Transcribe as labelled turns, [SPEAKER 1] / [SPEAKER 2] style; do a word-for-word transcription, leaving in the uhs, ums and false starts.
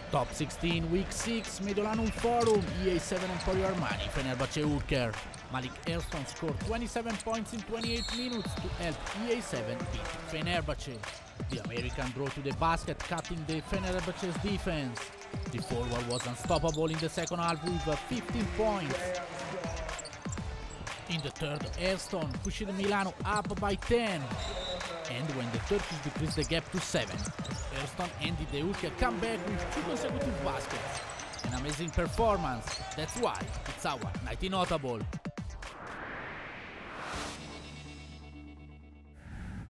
[SPEAKER 1] Top sixteen, Week six, Milano Forum, E A seven Emporio Armani, Fenerbahce Ülker. Malik Hairston scored twenty-seven points in twenty-eight minutes to help E A seven beat Fenerbahce. The American drove to the basket, cutting the Fenerbahce's defense. The forward was unstoppable in the second half with fifteen points. In the third, Hairston pushed Milano up by ten. And when the Turkish decreased the gap to seven, Hairston ended the Ülker comeback with two consecutive baskets. An amazing performance, that's why it's our night notable.